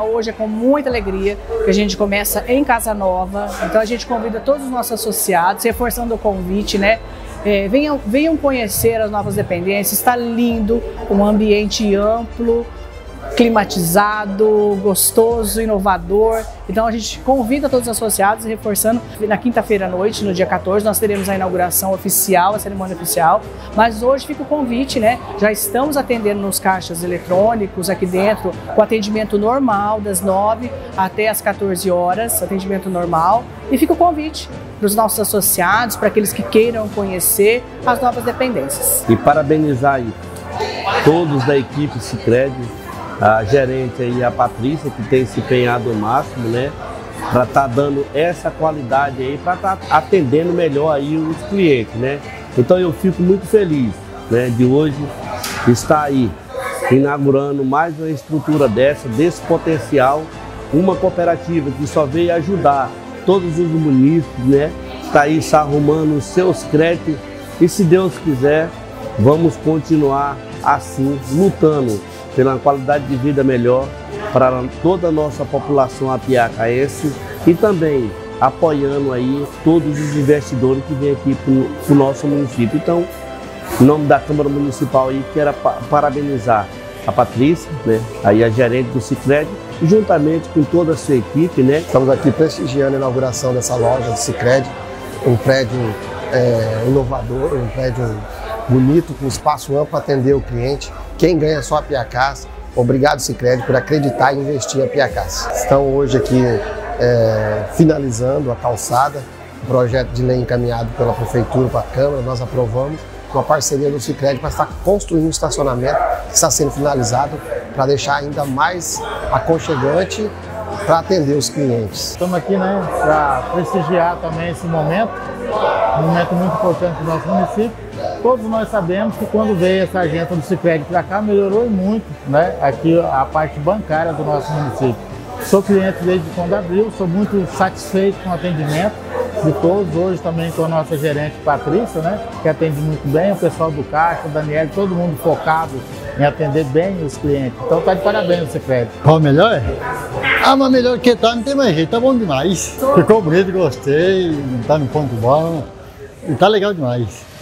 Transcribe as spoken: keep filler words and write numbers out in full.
Hoje é com muita alegria que a gente começa em Casa Nova, então a gente convida todos os nossos associados, reforçando o convite, né? É, venham, venham conhecer as novas dependências, está lindo, um ambiente amplo, climatizado, gostoso, inovador. Então a gente convida todos os associados, reforçando, na quinta-feira à noite, no dia quatorze, nós teremos a inauguração oficial, a cerimônia oficial, mas hoje fica o convite, né? Já estamos atendendo nos caixas eletrônicos aqui dentro, com atendimento normal, das nove até as quatorze horas, atendimento normal, e fica o convite para os nossos associados, para aqueles que queiram conhecer as novas dependências. E parabenizar aí todos da equipe Sicredi, a gerente aí, a Patrícia, que tem se empenhado ao máximo, né, para estar tá dando essa qualidade aí, para estar tá atendendo melhor aí os clientes, né. Então eu fico muito feliz, né, de hoje estar aí inaugurando mais uma estrutura dessa, desse potencial, uma cooperativa que só veio ajudar todos os munícipes, né, está aí se arrumando os seus créditos e, se Deus quiser, vamos continuar assim, lutando pela qualidade de vida melhor para toda a nossa população apiacaense e também apoiando aí todos os investidores que vêm aqui para o nosso município. Então, em nome da Câmara Municipal aí, quero parabenizar a Patrícia, né, aí a gerente do Sicredi, juntamente com toda a sua equipe, né. Estamos aqui prestigiando a inauguração dessa loja do Sicredi, um prédio é, inovador, um prédio bonito, com espaço amplo para atender o cliente. Quem ganha só a Piacás. Obrigado, Sicredi, por acreditar e investir em Piacás. Estão hoje aqui é, finalizando a calçada, um projeto de lei encaminhado pela Prefeitura para a Câmara, nós aprovamos, uma parceria do Sicredi para estar construindo um estacionamento que está sendo finalizado para deixar ainda mais aconchegante para atender os clientes. Estamos aqui, né, para prestigiar também esse momento, um momento muito importante do nosso município. Todos nós sabemos que quando veio essa agenda do Sicredi para cá, melhorou muito, né, aqui a parte bancária do nosso município. Sou cliente desde quando abriu, sou muito satisfeito com o atendimento de todos. Hoje também com a nossa gerente Patrícia, né, que atende muito bem, o pessoal do caixa, o Daniel, todo mundo focado em atender bem os clientes. Então tá de parabéns o Sicredi. Qual melhor? Ah, mas melhor que tá, não tem mais jeito, tá bom demais. Ficou bonito, gostei, tá no ponto bom, e tá legal demais.